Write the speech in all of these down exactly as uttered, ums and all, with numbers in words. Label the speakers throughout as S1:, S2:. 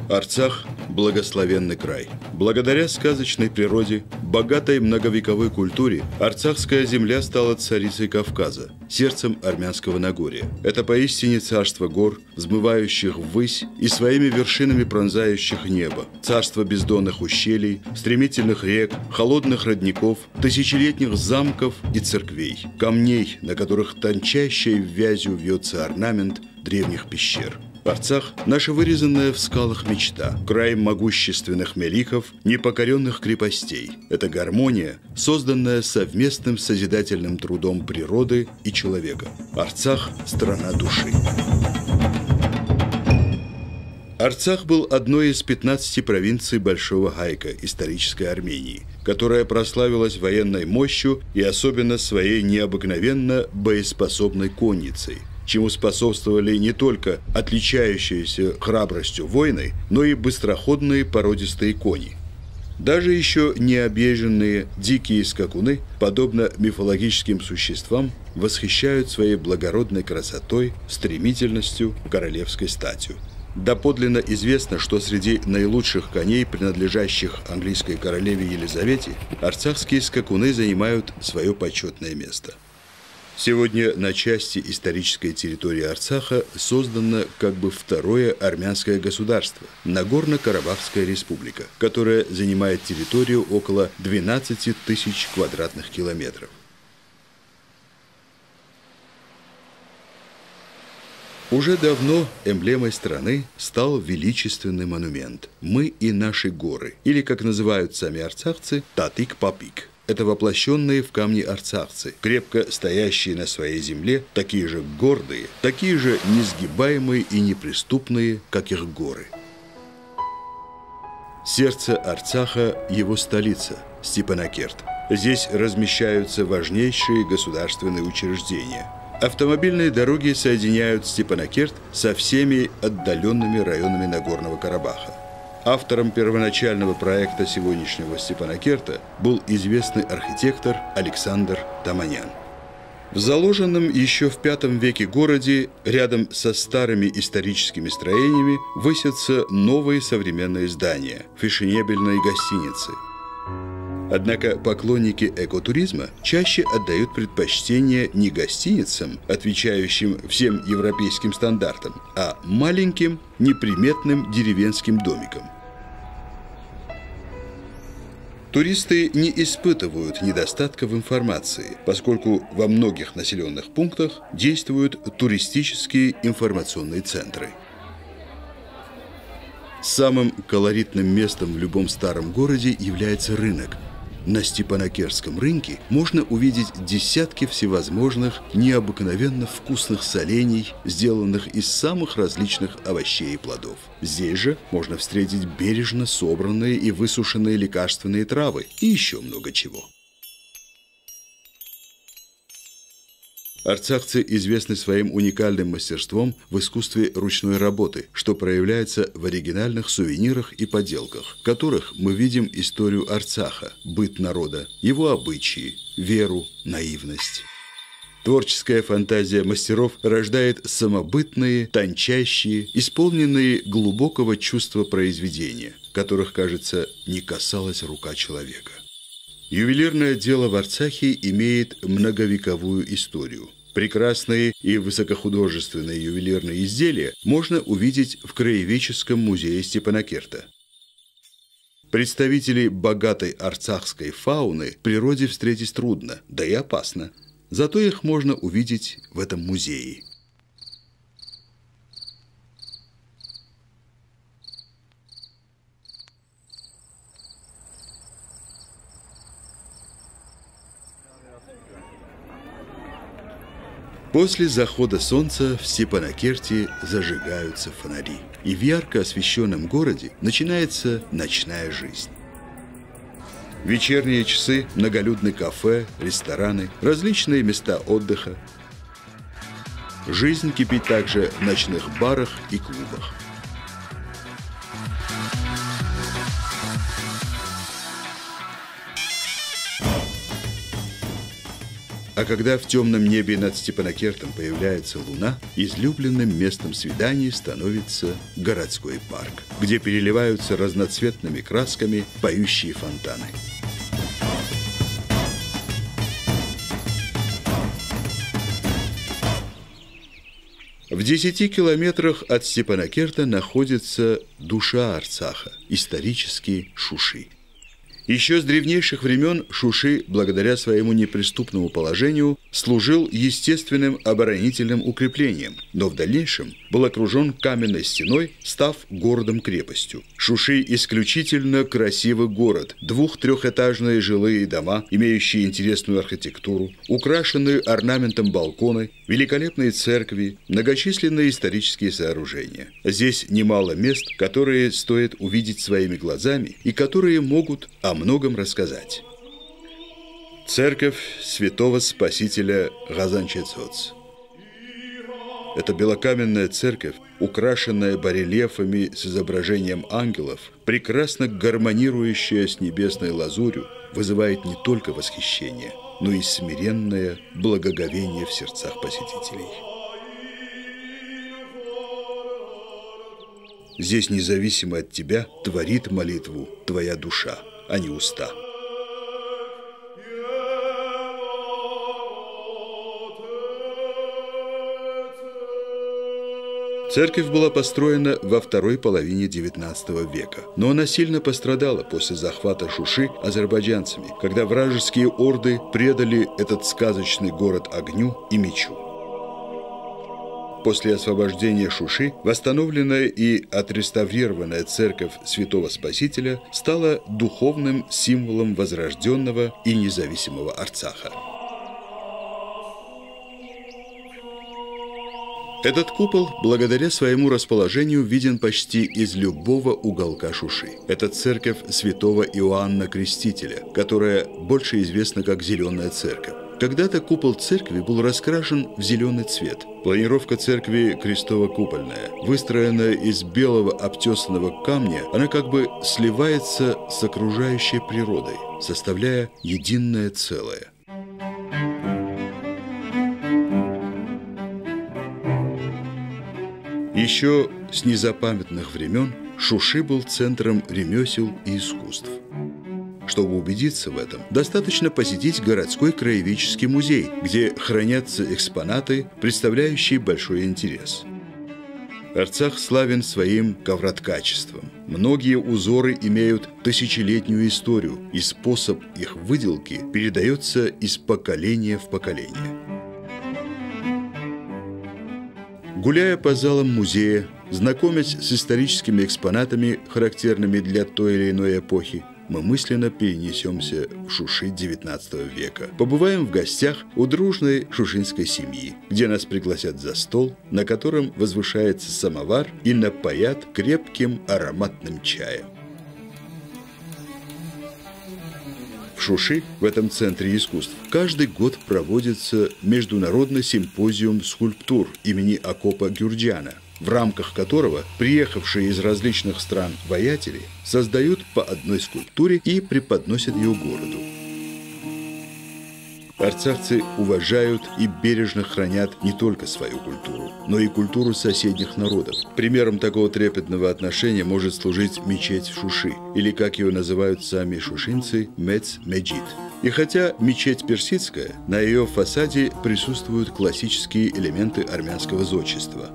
S1: Арцах – благословенный край. Благодаря сказочной природе, богатой многовековой культуре, арцахская земля стала царицей Кавказа, сердцем армянского Нагорья. Это поистине царство гор, взмывающих ввысь и своими вершинами пронзающих небо, царство бездонных ущелий, стремительных рек, холодных родников, тысячелетних замков и церквей, камней, на которых тончайшей вязью вьется орнамент древних пещер. Арцах – наша вырезанная в скалах мечта, край могущественных меликов, непокоренных крепостей. Это гармония, созданная совместным созидательным трудом природы и человека. Арцах – страна души. Арцах был одной из пятнадцати провинций Большого Гайка исторической Армении, которая прославилась военной мощью и особенно своей необыкновенно боеспособной конницей, чему способствовали не только отличающиеся храбростью воины, но и быстроходные породистые кони. Даже еще не объезженные дикие скакуны, подобно мифологическим существам, восхищают своей благородной красотой, стремительностью, королевской статью. Доподлинно известно, что среди наилучших коней, принадлежащих английской королеве Елизавете, арцахские скакуны занимают свое почетное место. Сегодня на части исторической территории Арцаха создано как бы второе армянское государство – Нагорно-Карабахская республика, которая занимает территорию около двенадцати тысяч квадратных километров. Уже давно эмблемой страны стал величественный монумент «Мы и наши горы», или, как называют сами арцахцы, «Татик-Папик». Это воплощенные в камне арцахцы, крепко стоящие на своей земле, такие же гордые, такие же несгибаемые и неприступные, как их горы. Сердце Арцаха – его столица – Степанакерт. Здесь размещаются важнейшие государственные учреждения. Автомобильные дороги соединяют Степанакерт со всеми отдаленными районами Нагорного Карабаха. Автором первоначального проекта сегодняшнего Степанакерта был известный архитектор Александр Таманян. В заложенном еще в пятом веке городе, рядом со старыми историческими строениями, высятся новые современные здания – фешенебельные гостиницы. Однако поклонники экотуризма чаще отдают предпочтение не гостиницам, отвечающим всем европейским стандартам, а маленьким, неприметным деревенским домикам. Туристы не испытывают недостатка в информации, поскольку во многих населенных пунктах действуют туристические информационные центры. Самым колоритным местом в любом старом городе является рынок. На Степанакертском рынке можно увидеть десятки всевозможных необыкновенно вкусных солений, сделанных из самых различных овощей и плодов. Здесь же можно встретить бережно собранные и высушенные лекарственные травы и еще много чего. Арцахцы известны своим уникальным мастерством в искусстве ручной работы, что проявляется в оригинальных сувенирах и поделках, в которых мы видим историю Арцаха, быт народа, его обычаи, веру, наивность. Творческая фантазия мастеров рождает самобытные, тончайшие, исполненные глубокого чувства произведения, которых, кажется, не касалась рука человека. Ювелирное дело в Арцахе имеет многовековую историю. Прекрасные и высокохудожественные ювелирные изделия можно увидеть в Краеведческом музее Степанакерта. Представителей богатой арцахской фауны в природе встретить трудно, да и опасно. Зато их можно увидеть в этом музее. После захода солнца в Степанакерте зажигаются фонари, и в ярко освещенном городе начинается ночная жизнь. В вечерние часы многолюдные кафе, рестораны, различные места отдыха. Жизнь кипит также в ночных барах и клубах. А когда в темном небе над Степанакертом появляется луна, излюбленным местом свиданий становится городской парк, где переливаются разноцветными красками поющие фонтаны. В десяти километрах от Степанакерта находится душа Арцаха, исторический Шуши. Еще с древнейших времен Шуши, благодаря своему неприступному положению, служил естественным оборонительным укреплением, но в дальнейшем был окружен каменной стеной, став городом-крепостью. Шуши – исключительно красивый город, двух-трехэтажные жилые дома, имеющие интересную архитектуру, украшенные орнаментом балконы, великолепные церкви, многочисленные исторические сооружения. Здесь немало мест, которые стоит увидеть своими глазами и которые могут о многом рассказать. Церковь святого Спасителя Газанчецоц. Это белокаменная церковь, украшенная барельефами с изображением ангелов, прекрасно гармонирующая с небесной лазурью, вызывает не только восхищение, но и смиренное благоговение в сердцах посетителей. Здесь, независимо от тебя, творит молитву твоя душа, а не уста. Церковь была построена во второй половине девятнадцатого века, но она сильно пострадала после захвата Шуши азербайджанцами, когда вражеские орды предали этот сказочный город огню и мечу. После освобождения Шуши восстановленная и отреставрированная церковь Святого Спасителя стала духовным символом возрожденного и независимого Арцаха. Этот купол, благодаря своему расположению, виден почти из любого уголка Шуши. Это церковь святого Иоанна Крестителя, которая больше известна как Зеленая церковь. Когда-то купол церкви был раскрашен в зеленый цвет. Планировка церкви крестово-купольная. Выстроенная из белого обтесанного камня, она как бы сливается с окружающей природой, составляя единое целое. Еще с незапамятных времен Шуши был центром ремесел и искусств. Чтобы убедиться в этом, достаточно посетить городской краеведческий музей, где хранятся экспонаты, представляющие большой интерес. Арцах славен своим ковроткачеством. Многие узоры имеют тысячелетнюю историю, и способ их выделки передается из поколения в поколение. Гуляя по залам музея, знакомясь с историческими экспонатами, характерными для той или иной эпохи, мы мысленно перенесемся в Шуши девятнадцатого века. Побываем в гостях у дружной шушинской семьи, где нас пригласят за стол, на котором возвышается самовар, и напоят крепким ароматным чаем. В Шуши, в этом центре искусств, каждый год проводится международный симпозиум скульптур имени Акопа Гюрджана, в рамках которого приехавшие из различных стран воятели создают по одной скульптуре и преподносят ее городу. Арцахцы уважают и бережно хранят не только свою культуру, но и культуру соседних народов. Примером такого трепетного отношения может служить мечеть в Шуши, или, как ее называют сами шушинцы, Мец-Меджид. И хотя мечеть персидская, на ее фасаде присутствуют классические элементы армянского зодчества.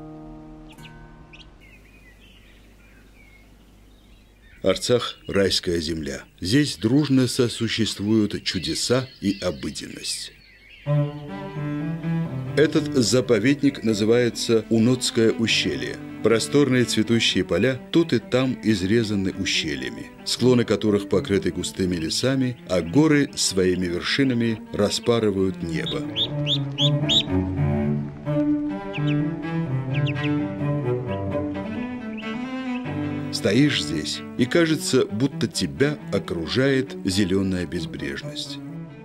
S1: Арцах – райская земля. Здесь дружно сосуществуют чудеса и обыденность. Этот заповедник называется Унотское ущелье. Просторные цветущие поля тут и там изрезаны ущельями, склоны которых покрыты густыми лесами, а горы своими вершинами распарывают небо. Стоишь здесь, и кажется, будто тебя окружает зеленая безбрежность.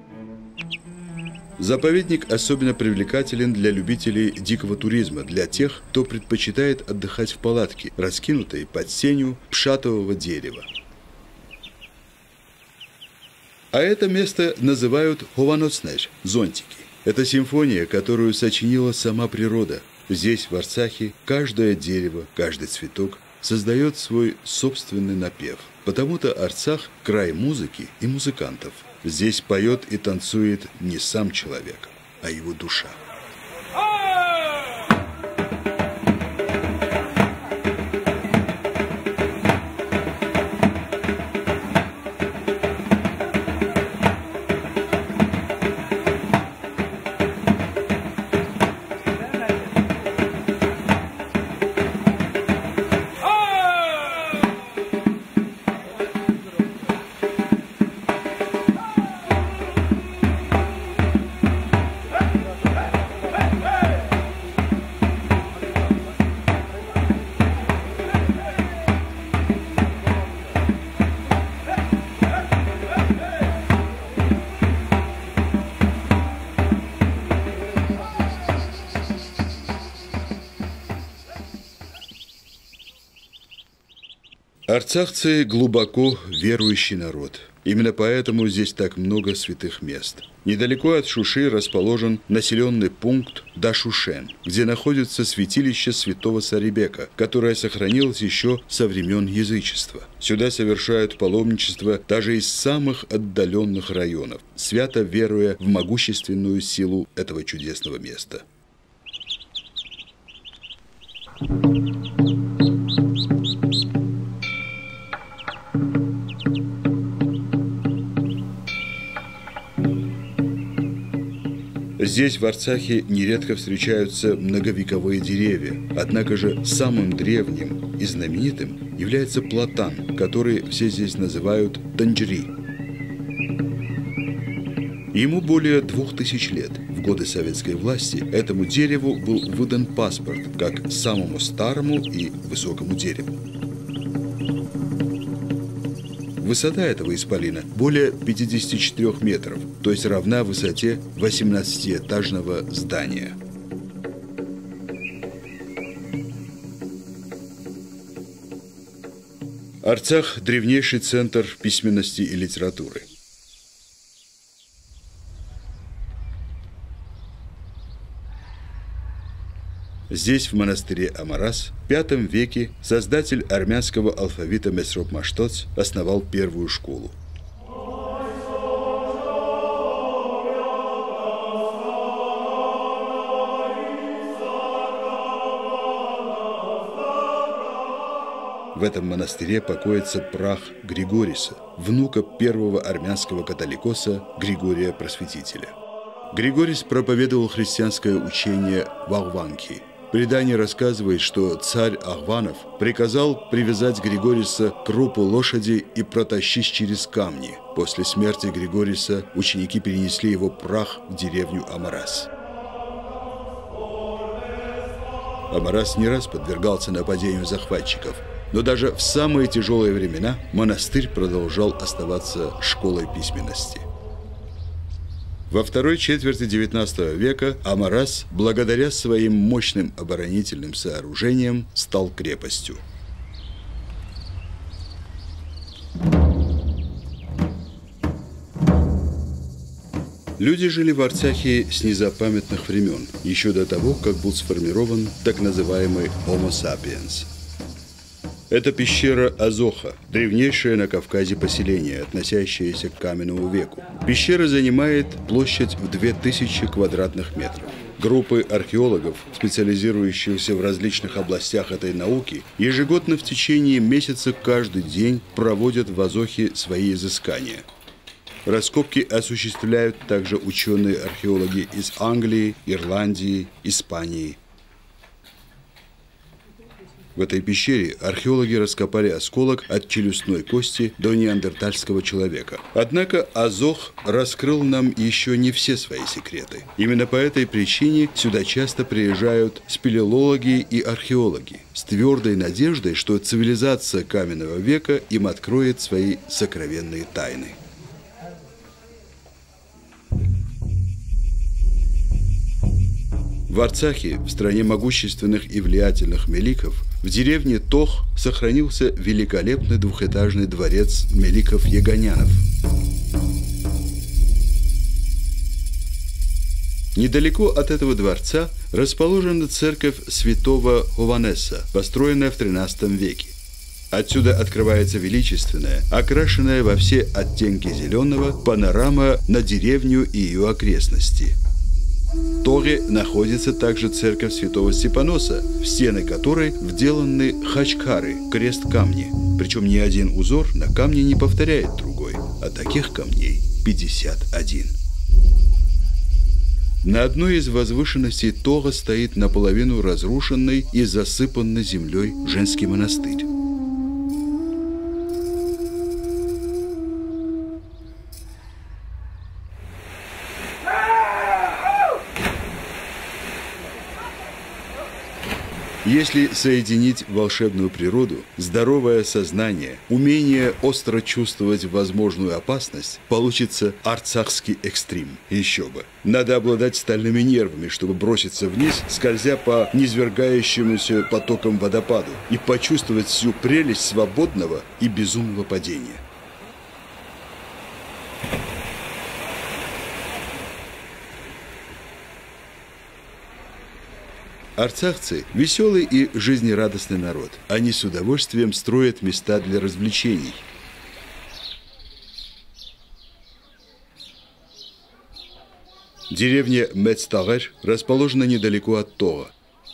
S1: Заповедник особенно привлекателен для любителей дикого туризма, для тех, кто предпочитает отдыхать в палатке, раскинутой под сенью пшатового дерева. А это место называют хованоцнеж – зонтики. Это симфония, которую сочинила сама природа. Здесь, в Арцахе, каждое дерево, каждый цветок создает свой собственный напев. Потому-то Арцах – край музыки и музыкантов. Здесь поет и танцует не сам человек, а его душа. Арцахцы глубоко верующий народ. Именно поэтому здесь так много святых мест. Недалеко от Шуши расположен населенный пункт Дашушен, где находится святилище святого Сарибека, которое сохранилось еще со времен язычества. Сюда совершают паломничество даже из самых отдаленных районов, свято веруя в могущественную силу этого чудесного места. Здесь, в Арцахе, нередко встречаются многовековые деревья. Однако же самым древним и знаменитым является платан, который все здесь называют танджри. Ему более двух тысяч лет. В годы советской власти этому дереву был выдан паспорт как самому старому и высокому дереву. Высота этого исполина более пятидесяти четырёх метров, то есть равна высоте восемнадцатиэтажного здания. Арцах – древнейший центр письменности и литературы. Здесь, в монастыре Амарас, в пятом веке создатель армянского алфавита Месроп Маштоц основал первую школу. В этом монастыре покоится прах Григориса, внука первого армянского католикоса Григория Просветителя. Григорис проповедовал христианское учение в Ахванке. Предание рассказывает, что царь Ахванов приказал привязать Григориса к крупу лошади и протащить через камни. После смерти Григориса ученики перенесли его прах в деревню Амарас. Амарас не раз подвергался нападению захватчиков, но даже в самые тяжелые времена монастырь продолжал оставаться школой письменности. Во второй четверти девятнадцатого века Амарас, благодаря своим мощным оборонительным сооружениям, стал крепостью. Люди жили в Арцахе с незапамятных времен, еще до того, как был сформирован так называемый Homo sapiens. Это пещера Азоха, древнейшее на Кавказе поселение, относящееся к каменному веку. Пещера занимает площадь в две тысячи квадратных метров. Группы археологов, специализирующихся в различных областях этой науки, ежегодно в течение месяца каждый день проводят в Азохе свои изыскания. Раскопки осуществляют также ученые-археологи из Англии, Ирландии, Испании. В этой пещере археологи раскопали осколок от челюстной кости до неандертальского человека. Однако Азох раскрыл нам еще не все свои секреты. Именно по этой причине сюда часто приезжают спелеологи и археологи с твердой надеждой, что цивилизация каменного века им откроет свои сокровенные тайны. В Арцахе, в стране могущественных и влиятельных меликов, в деревне Тох сохранился великолепный двухэтажный дворец меликов-ягонянов. Недалеко от этого дворца расположена церковь святого Хованеса, построенная в тринадцатом веке. Отсюда открывается величественная, окрашенная во все оттенки зеленого, панорама на деревню и ее окрестности. В Торе находится также церковь святого Степаноса, в стены которой вделаны хачкары, крест-камни. Причем ни один узор на камне не повторяет другой, а таких камней пятьдесят один. На одной из возвышенностей Тора стоит наполовину разрушенный и засыпанный землей женский монастырь. Если соединить волшебную природу, здоровое сознание, умение остро чувствовать возможную опасность, получится арцахский экстрим. Еще бы. Надо обладать стальными нервами, чтобы броситься вниз, скользя по низвергающемуся потокам водопаду, и почувствовать всю прелесть свободного и безумного падения. Арцахцы – веселый и жизнерадостный народ. Они с удовольствием строят места для развлечений. Деревня Мецтагер расположена недалеко от Тора.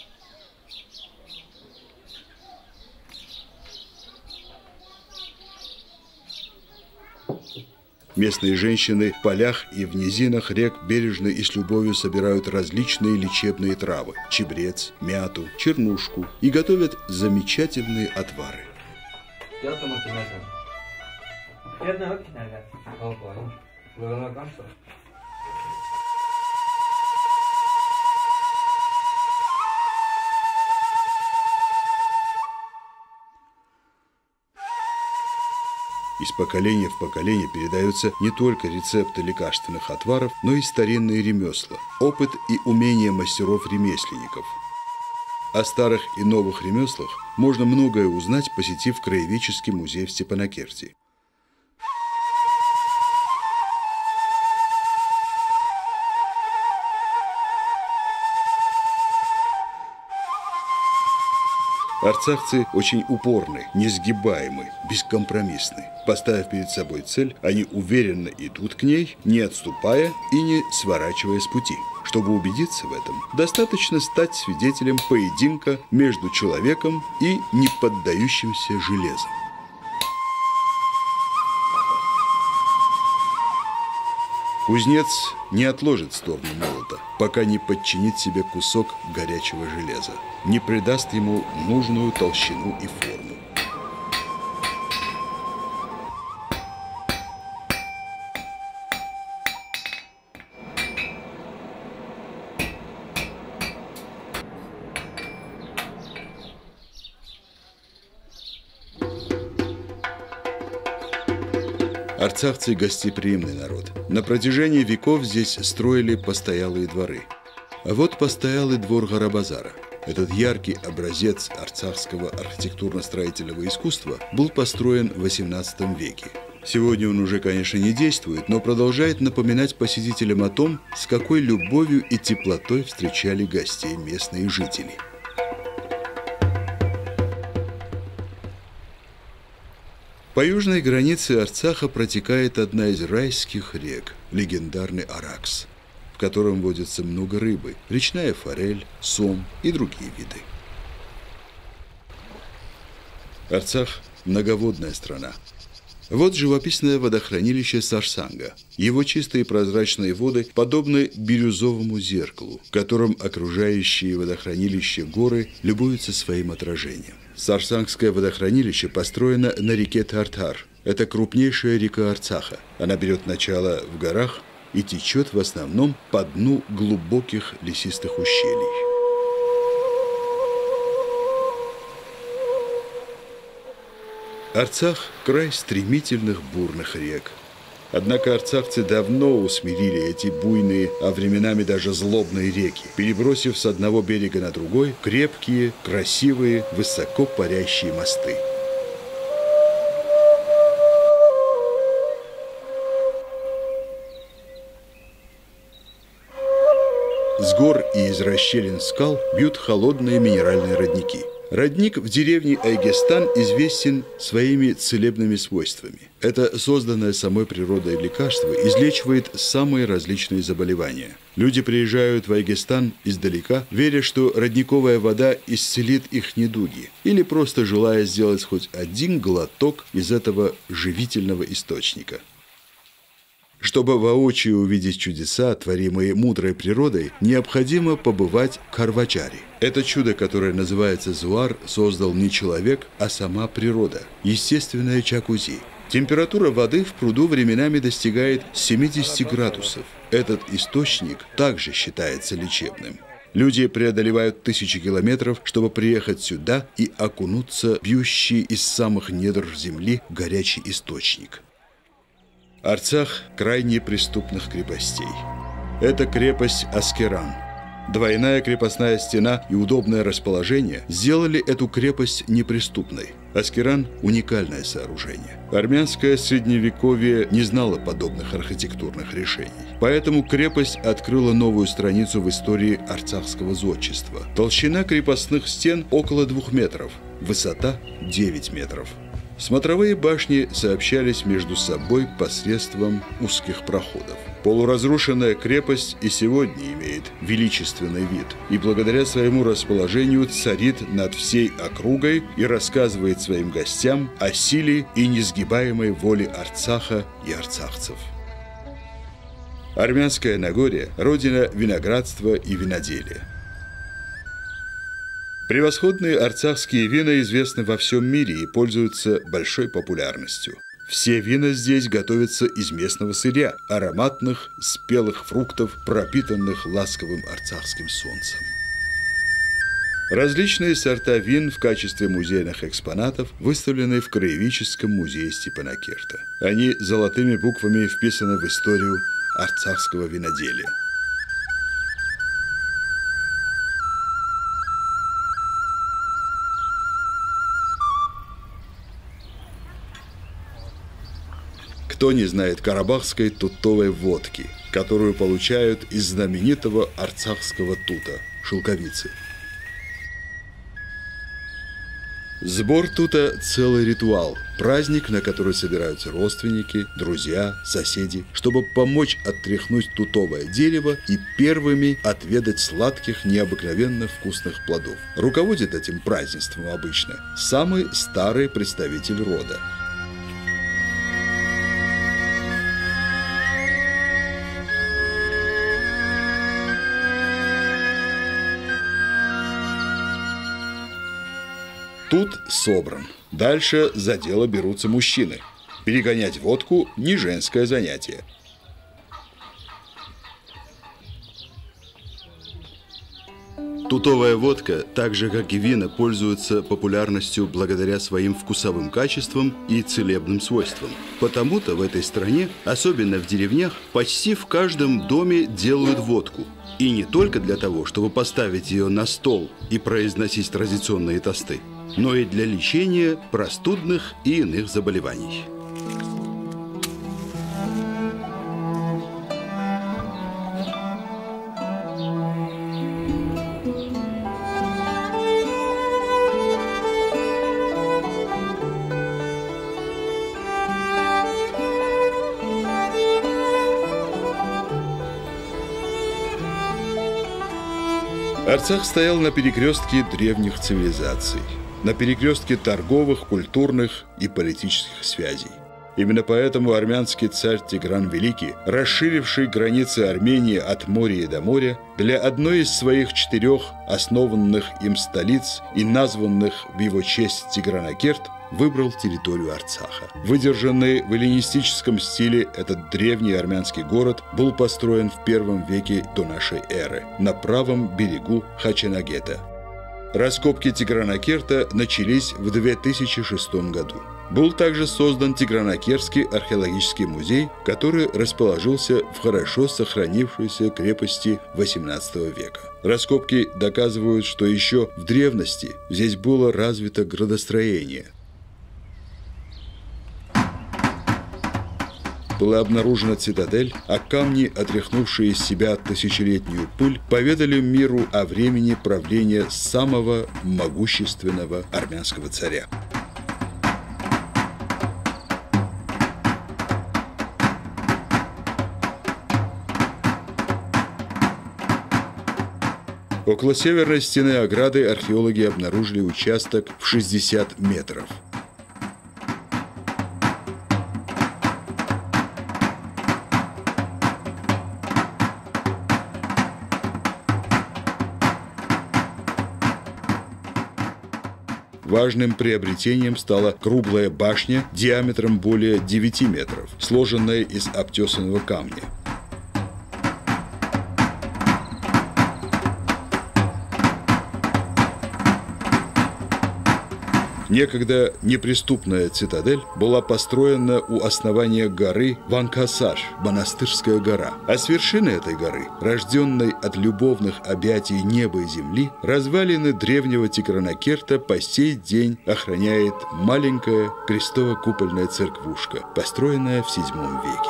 S1: Местные женщины в полях и в низинах рек бережно и с любовью собирают различные лечебные травы – чебрец, мяту, чернушку и готовят замечательные отвары. Из поколения в поколение передаются не только рецепты лекарственных отваров, но и старинные ремесла, опыт и умения мастеров-ремесленников. О старых и новых ремеслах можно многое узнать, посетив краеведческий музей в Степанакерте. Арцахцы очень упорны, несгибаемы, бескомпромиссны. Поставив перед собой цель, они уверенно идут к ней, не отступая и не сворачивая с пути. Чтобы убедиться в этом, достаточно стать свидетелем поединка между человеком и неподдающимся железом. Кузнец не отложит сторону молота, пока не подчинит себе кусок горячего железа, не придаст ему нужную толщину и форму. Арцахцы – гостеприимный народ. На протяжении веков здесь строили постоялые дворы. А вот постоялый двор Гарабазара. Этот яркий образец арцахского архитектурно-строительного искусства был построен в восемнадцатом веке. Сегодня он уже, конечно, не действует, но продолжает напоминать посетителям о том, с какой любовью и теплотой встречали гостей местные жители. По южной границе Арцаха протекает одна из райских рек – легендарный Аракс, в котором водится много рыбы, речная форель, сом и другие виды. Арцах – многоводная страна. Вот живописное водохранилище Сарсанга. Его чистые прозрачные воды подобны бирюзовому зеркалу, в котором окружающие водохранилище горы любуются своим отражением. Сарсангское водохранилище построено на реке Тартар. Это крупнейшая река Арцаха. Она берет начало в горах и течет в основном по дну глубоких лесистых ущелий. Арцах – край стремительных бурных рек. Однако арцахцы давно усмирили эти буйные, а временами даже злобные реки, перебросив с одного берега на другой крепкие, красивые, высоко парящие мосты. С гор и из расщелин скал бьют холодные минеральные родники. Родник в деревне Айгестан известен своими целебными свойствами. Это созданное самой природой лекарство излечивает самые различные заболевания. Люди приезжают в Айгестан издалека, веря, что родниковая вода исцелит их недуги, или просто желая сделать хоть один глоток из этого живительного источника. Чтобы воочию увидеть чудеса, творимые мудрой природой, необходимо побывать в Карвачаре. Это чудо, которое называется Зуар, создал не человек, а сама природа, естественное джакузи. Температура воды в пруду временами достигает семидесяти градусов. Этот источник также считается лечебным. Люди преодолевают тысячи километров, чтобы приехать сюда и окунуться в бьющий из самых недр земли горячий источник. Арцах – край неприступных крепостей. Это крепость Аскеран. Двойная крепостная стена и удобное расположение сделали эту крепость неприступной. Аскеран – уникальное сооружение. Армянское средневековье не знало подобных архитектурных решений. Поэтому крепость открыла новую страницу в истории арцахского зодчества. Толщина крепостных стен около двух метров, высота – девять метров. Смотровые башни сообщались между собой посредством узких проходов. Полуразрушенная крепость и сегодня имеет величественный вид и благодаря своему расположению царит над всей округой и рассказывает своим гостям о силе и несгибаемой воле Арцаха и арцахцев. Армянское Нагорье – родина виноградства и виноделия. Превосходные арцахские вина известны во всем мире и пользуются большой популярностью. Все вина здесь готовятся из местного сырья, ароматных, спелых фруктов, пропитанных ласковым арцахским солнцем. Различные сорта вин в качестве музейных экспонатов выставлены в Краеведческом музее Степанакерта. Они золотыми буквами вписаны в историю арцахского виноделия. Кто не знает карабахской тутовой водки, которую получают из знаменитого арцахского тута – шелковицы. Сбор тута – целый ритуал, праздник, на который собираются родственники, друзья, соседи, чтобы помочь оттряхнуть тутовое дерево и первыми отведать сладких, необыкновенно вкусных плодов. Руководит этим празднеством обычно самый старый представитель рода. Тут собран. Дальше за дело берутся мужчины. Перегонять водку – не женское занятие. Тутовая водка, так же как и вина, пользуется популярностью благодаря своим вкусовым качествам и целебным свойствам. Потому-то в этой стране, особенно в деревнях, почти в каждом доме делают водку. И не только для того, чтобы поставить ее на стол и произносить традиционные тосты, но и для лечения простудных и иных заболеваний. Арцах стоял на перекрестке древних цивилизаций, на перекрестке торговых, культурных и политических связей. Именно поэтому армянский царь Тигран Великий, расширивший границы Армении от моря до моря, для одной из своих четырех основанных им столиц и названных в его честь Тигранакерт, выбрал территорию Арцаха. Выдержанный в эллинистическом стиле, этот древний армянский город был построен в первом веке до нашей эры на правом берегу Хачанагета. Раскопки Тигранакерта начались в две тысячи шестом году. Был также создан Тигранакерский археологический музей, который расположился в хорошо сохранившейся крепости восемнадцатого века. Раскопки доказывают, что еще в древности здесь было развито градостроение. была обнаружена цитадель, а камни, отряхнувшие из себя тысячелетнюю пыль, поведали миру о времени правления самого могущественного армянского царя. Около северной стены ограды археологи обнаружили участок в шестьдесят метров. Важным приобретением стала круглая башня диаметром более девяти метров, сложенная из обтесанного камня. Некогда неприступная цитадель была построена у основания горы Ванкасар, монастырская гора. А с вершины этой горы, рожденной от любовных объятий неба и земли, развалины древнего Тигранакерта по сей день охраняет маленькая крестово-купольная церквушка, построенная в седьмом веке.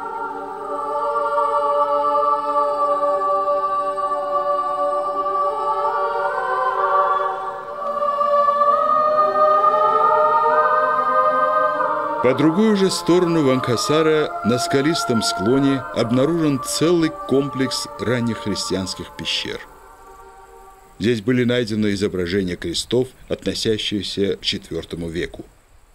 S1: По другую же сторону Ванкасара на скалистом склоне обнаружен целый комплекс ранних христианских пещер. Здесь были найдены изображения крестов, относящиеся к четвёртому веку.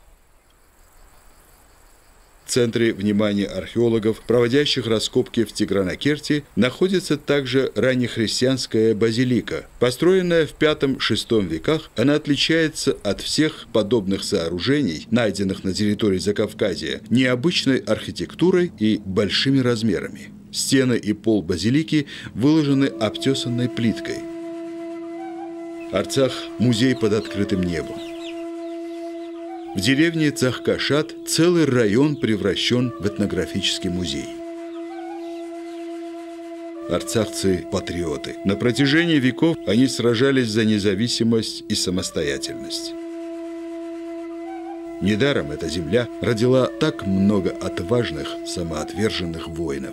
S1: В центре внимания археологов, проводящих раскопки в Тигранакерте, находится также раннехристианская базилика. Построенная в пятом-шестом веках, она отличается от всех подобных сооружений, найденных на территории Закавказья, необычной архитектурой и большими размерами. Стены и пол базилики выложены обтесанной плиткой. Арцах – музей под открытым небом. В деревне Цахкашат целый район превращен в этнографический музей. Арцахцы – патриоты. На протяжении веков они сражались за независимость и самостоятельность. Недаром эта земля родила так много отважных, самоотверженных воинов.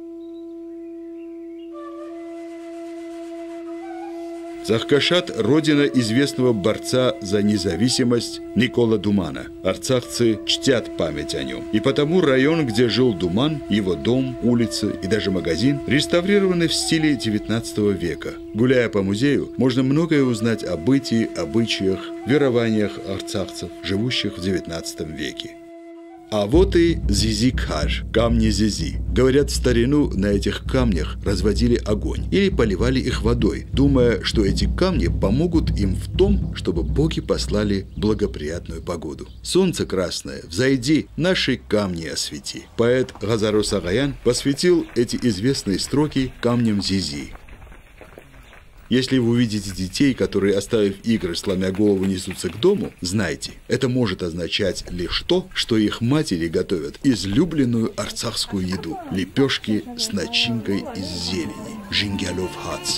S1: Цахкашат – родина известного борца за независимость Никола Думана. Арцахцы чтят память о нем. И потому район, где жил Думан, его дом, улица и даже магазин реставрированы в стиле девятнадцатого века. Гуляя по музею, можно многое узнать о бытии, обычаях, верованиях арцахцев, живущих в девятнадцатом веке. А вот и Зизи-Кхар, камни Зизи. Говорят, в старину на этих камнях разводили огонь или поливали их водой, думая, что эти камни помогут им в том, чтобы боги послали благоприятную погоду. «Солнце красное, взойди, наши камни освети». Поэт Газарус Агаян посвятил эти известные строки камням Зизи. Если вы увидите детей, которые, оставив игры, сломя голову, несутся к дому, знайте, это может означать лишь то, что их матери готовят излюбленную арцахскую еду – лепешки с начинкой из зелени – жингялов хац.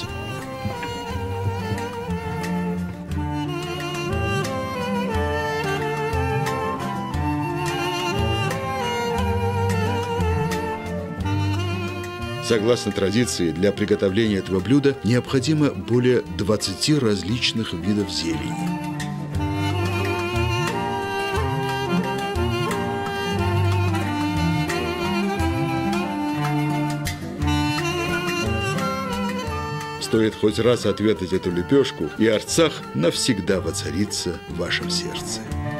S1: Согласно традиции, для приготовления этого блюда необходимо более двадцати различных видов зелени. Стоит хоть раз отведать эту лепешку, и Арцах навсегда воцарится в вашем сердце.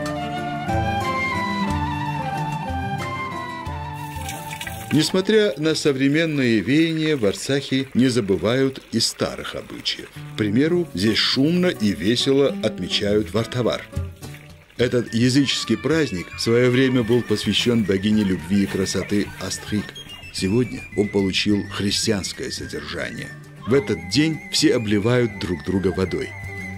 S1: Несмотря на современные веяния, в Арцахе не забывают и старых обычаев. К примеру, здесь шумно и весело отмечают Вартавар. Этот языческий праздник в свое время был посвящен богине любви и красоты Астрик. Сегодня он получил христианское содержание. В этот день все обливают друг друга водой.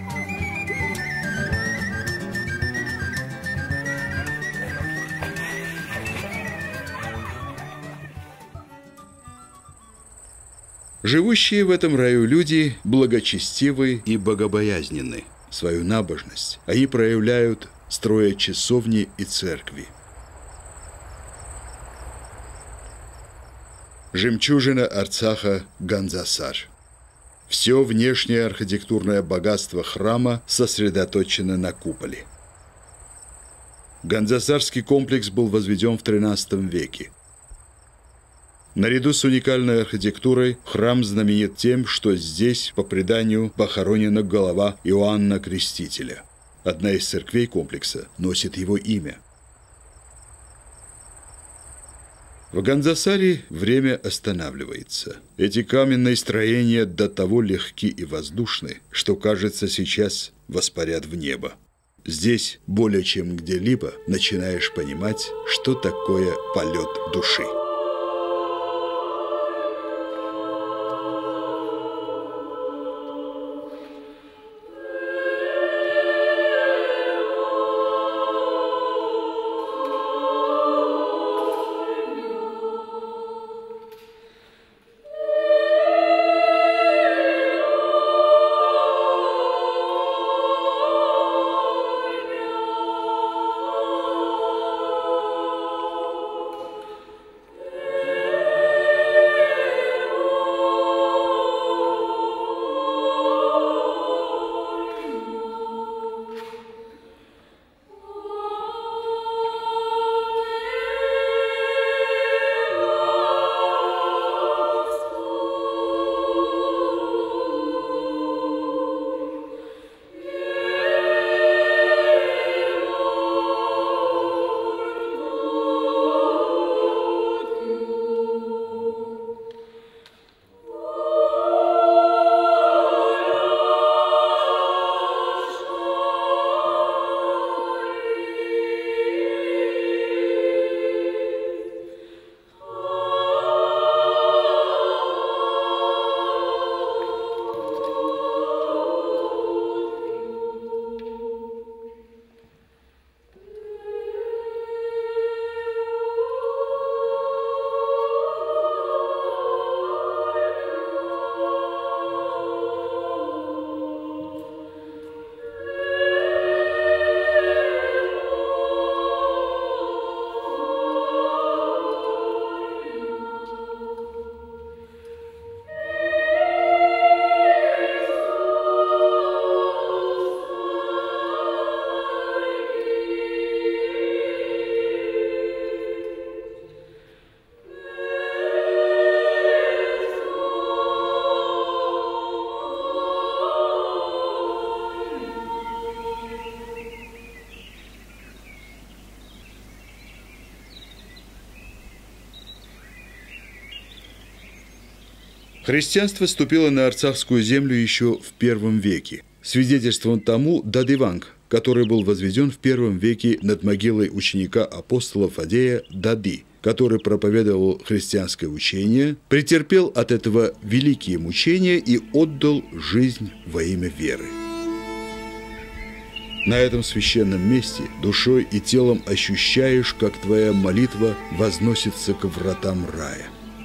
S1: Живущие в этом раю люди благочестивы и богобоязненны. Свою набожность они проявляют, строя часовни и церкви. Жемчужина Арцаха – Ганзасар. Все внешнее архитектурное богатство храма сосредоточено на куполе. Ганзасарский комплекс был возведен в тринадцатом веке. Наряду с уникальной архитектурой храм знаменит тем, что здесь, по преданию, похоронена голова Иоанна Крестителя. Одна из церквей комплекса носит его имя. В Ганзасаре время останавливается. Эти каменные строения до того легки и воздушны, что, кажется, сейчас воспарят в небо. Здесь, более чем где-либо, начинаешь понимать, что такое полет души. Христианство ступило на арцахскую землю еще в первом веке. Свидетельством тому Дадиванг, который был возведен в первом веке над могилой ученика апостола Фадея Дади, который проповедовал христианское учение, претерпел от этого великие мучения и отдал жизнь во имя веры. На этом священном месте душой и телом ощущаешь, как твоя молитва возносится к вратам рая.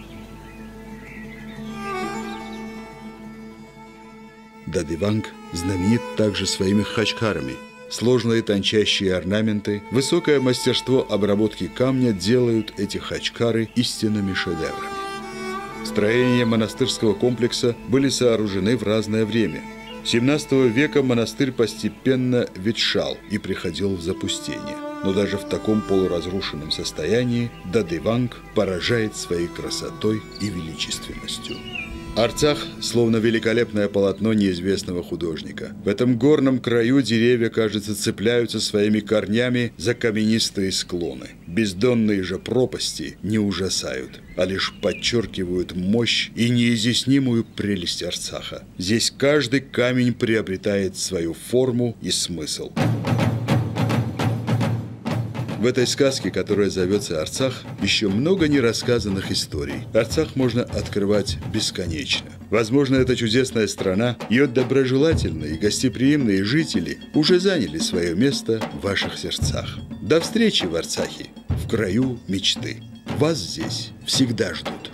S1: Дадиванг знаменит также своими хачкарами. Сложные тончайшие орнаменты, высокое мастерство обработки камня делают эти хачкары истинными шедеврами. Строения монастырского комплекса были сооружены в разное время. С семнадцатого века монастырь постепенно ветшал и приходил в запустение. Но даже в таком полуразрушенном состоянии Дадиванг поражает своей красотой и величественностью. Арцах словно великолепное полотно неизвестного художника. В этом горном краю деревья, кажется, цепляются своими корнями за каменистые склоны. Бездонные же пропасти не ужасают, а лишь подчеркивают мощь и неизъяснимую прелесть Арцаха. Здесь каждый камень приобретает свою форму и смысл. В этой сказке, которая зовется Арцах, еще много нерассказанных историй. Арцах можно открывать бесконечно. Возможно, эта чудесная страна, ее доброжелательные и гостеприимные жители уже заняли свое место в ваших сердцах. До встречи в Арцахе, в краю мечты. Вас здесь всегда ждут.